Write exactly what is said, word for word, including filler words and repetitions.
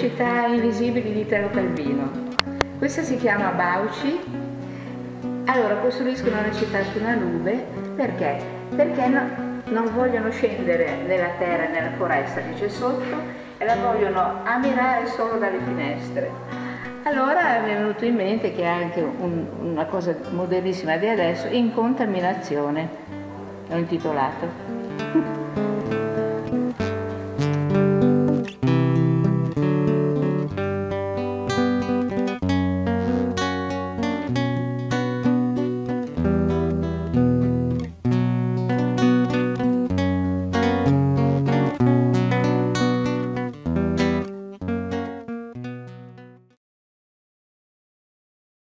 città invisibili di Italo Calvino. Questa si chiama Bauci. Allora costruiscono una città su una nube perché? Perché no, non vogliono scendere nella terra, nella foresta che c'è sotto, e la vogliono ammirare solo dalle finestre. Allora mi è venuto in mente che è anche un, una cosa modernissima di adesso, Incontaminazione, l'ho intitolato.